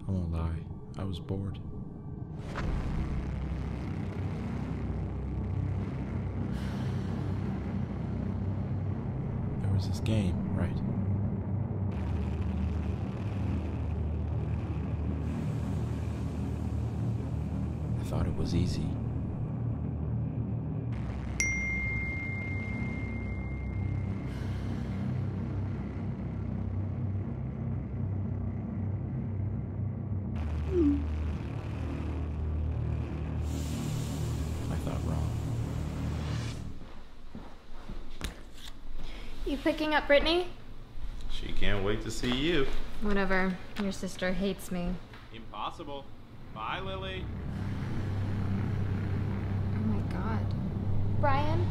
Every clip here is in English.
I won't lie, I was bored. There was this game, right? I thought it was easy. I thought wrong. You picking up Brittany? She can't wait to see you. Whatever. Your sister hates me. Impossible. Bye, Lily. Oh my god. Brian?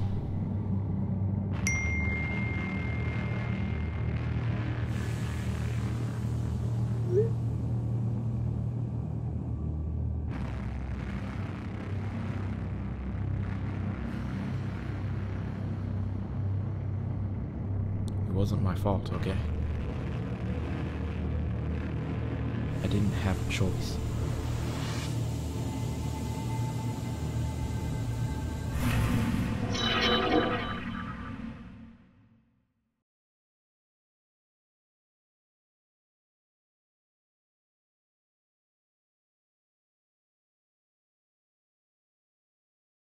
It wasn't my fault, okay? I didn't have a choice.